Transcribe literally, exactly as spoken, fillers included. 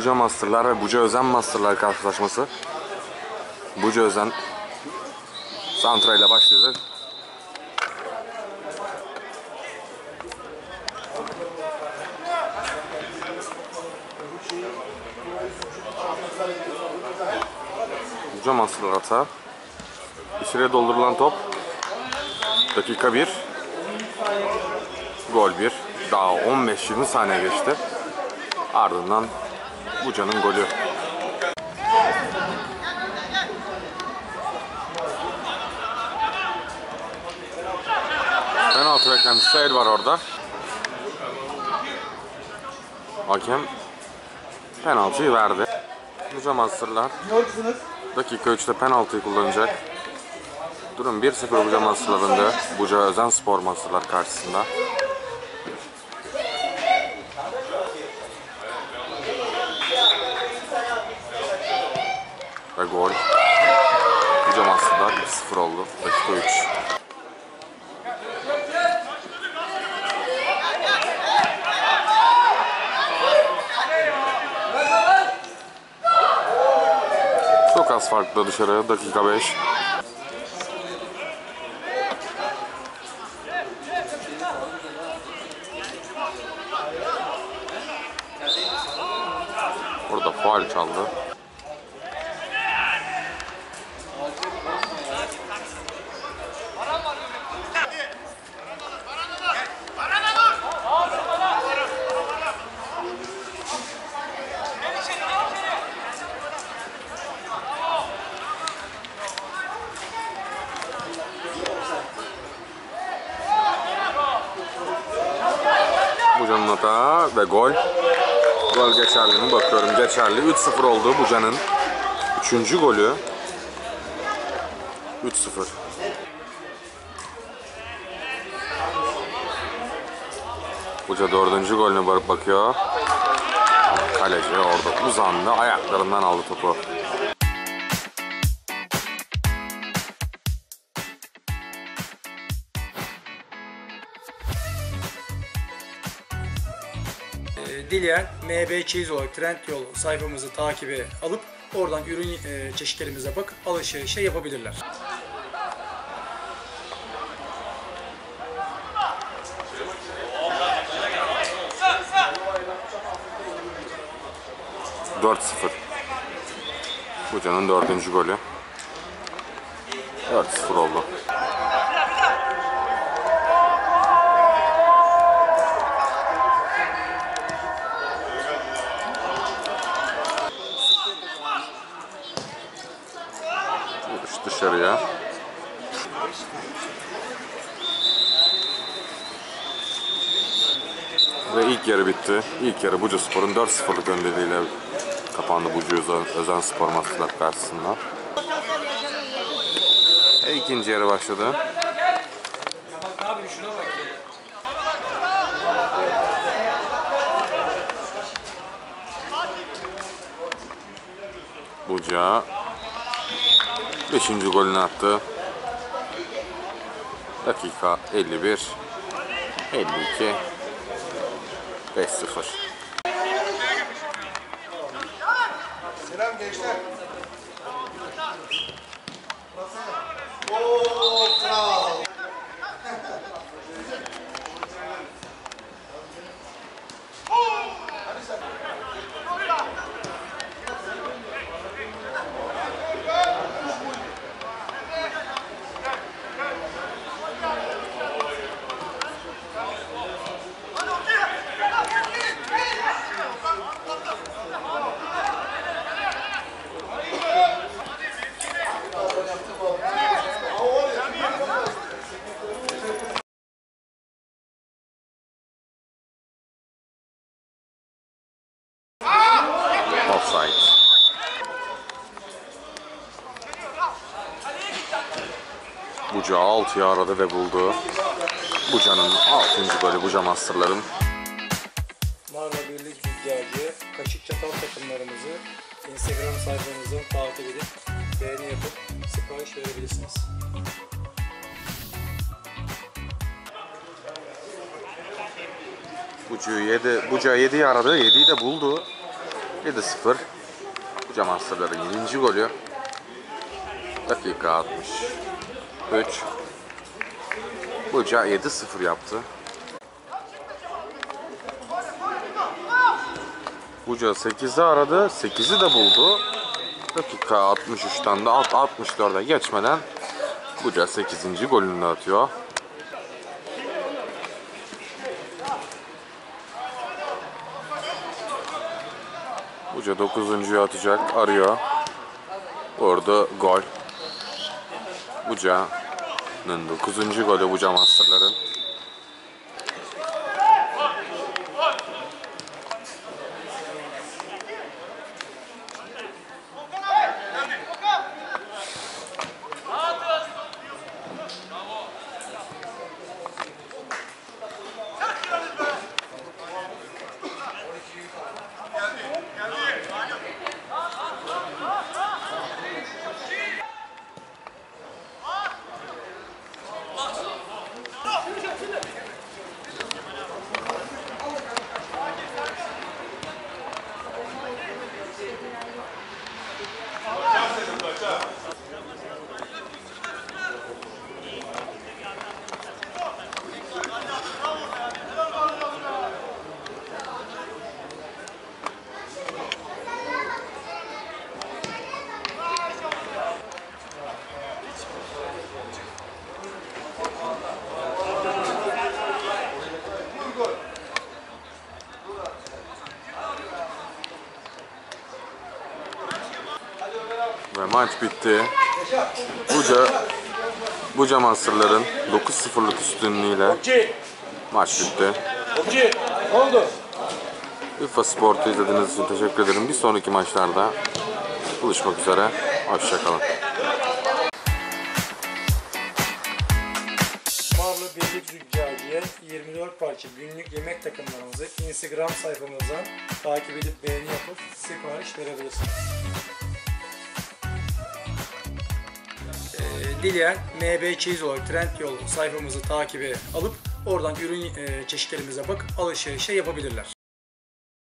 Buca Master'lar ve Buca Özen Master'lar karşılaşması. Buca Özen Santra ile başladı. Buca Master'lar hata. İçeriye doldurulan top. Dakika bir. Gol bir. Daha on beş yirmi saniye geçti. Ardından Buca'nın golü. Penaltı beklentisi sayı var orada. Hakem penaltıyı verdi. Buca Master'lar dakika üçte penaltıyı kullanacak. Durum bir sıfır Buca Master'larında. Buca Özen Spor Master'lar karşısında. Ve gol. Buca Master'lar bir sıfır oldu. Dakika üç. Çok az farklı dışarı. Dakika beş. Orada faul çaldı. Buca'nın hata ve gol. Gol geçerli mi bakıyorum, geçerli. üç sıfır oldu Buca'nın üçüncü golü. üç sıfır. Buca dördüncü golüne varıp bakıyor. Kaleci orada uzandı, ayaklarından aldı topu. Dileyen M B Çeyiz olarak Trendyol sayfamızı takibe alıp oradan ürün çeşitlerimize bakıp alışverişe yapabilirler. dört sıfır. Buca'nın dördüncü golü. dört sıfır oldu. Dışarıya. Ve ilk yarı bitti. İlk yarı Buca Spor'un dört sıfırlık öndeliğiyle kapandı Buca Özen, Özen Spor Master'lar karşısında. Ve ikinci yarı başladı. Buca beşinci golünü attı. Dakika elli bir. elli iki. beş sıfır. Selam gençler. Oo, kral. Offside. Buca altıyı aradı ve buldu. Buca'nın altıncı golü Buca Master'ların. Marmara Birlik Züccaciye, Kaşık Çatal takımlarımızı Instagram sayfamızdan takip edip beğeni yapıp sipariş verebilirsiniz. Buca'yı yedi, Buca yediyi aradı, yediyi de buldu. yedi sıfır. Buca Master'ların yedinci golü. Dakika altmış üç. Buca yedi sıfır yaptı. Buca sekizi aradı. sekizi de buldu. Dakika altmış üçten de altmış dörde geçmeden Buca sekizinci golünü de atıyor. Buca dokuzuncuyu atacak. Arıyor. Orada gol. Buca'nın dokuzuncu golü Buca Master'ların. Ve maç bitti. Buca, Buca Master'ların dokuz sıfırlık üstünlüğüyle maç bitti. Oldu. FIFA Sport'u izlediğiniz için teşekkür ederim. Bir sonraki maçlarda buluşmak üzere. Hoşçakalın. Marlı Birlik Züccaciye yirmi dört parça günlük yemek takımlarımızı Instagram sayfamızdan takip edip beğeni yapıp sipariş verebilirsiniz. Ee, dileyen M B Çeyizoğlu Trendyol sayfamızı takibe alıp oradan ürün e, çeşitlerimize bakıp alışverişe yapabilirler.